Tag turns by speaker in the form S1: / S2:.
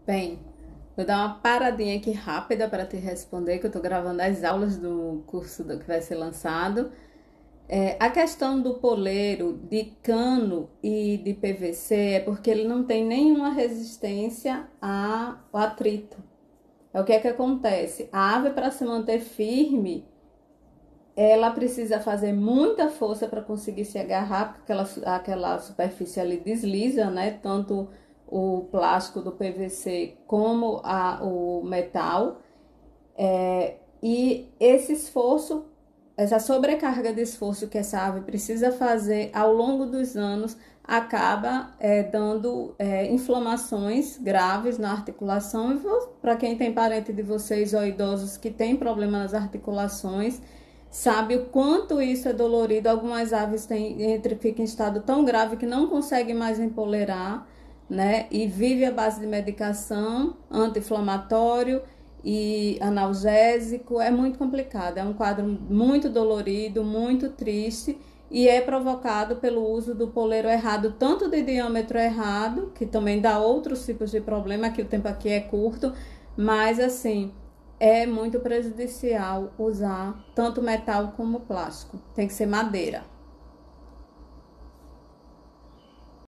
S1: Bem, vou dar uma paradinha aqui rápida para te responder, que eu estou gravando as aulas do curso que vai ser lançado. A questão do poleiro de cano e de PVC é porque ele não tem nenhuma resistência ao atrito. O que é que acontece? A ave, para se manter firme, ela precisa fazer muita força para conseguir se agarrar, porque aquela superfície ali desliza, né? Tanto o plástico do PVC como o metal. E esse esforço, essa sobrecarga de esforço que essa ave precisa fazer ao longo dos anos, acaba dando inflamações graves na articulação. E para quem tem parente de vocês ou idosos que tem problema nas articulações, sabe o quanto isso é dolorido. Algumas aves ficam em estado tão grave que não conseguem mais empoleirar, né? E vive à base de medicação anti-inflamatório e analgésico. É muito complicado, é um quadro muito dolorido, muito triste, e é provocado pelo uso do poleiro errado, tanto de diâmetro errado, que também dá outros tipos de problema, que o tempo aqui é curto, mas assim, é muito prejudicial usar tanto metal como plástico. Tem que ser madeira.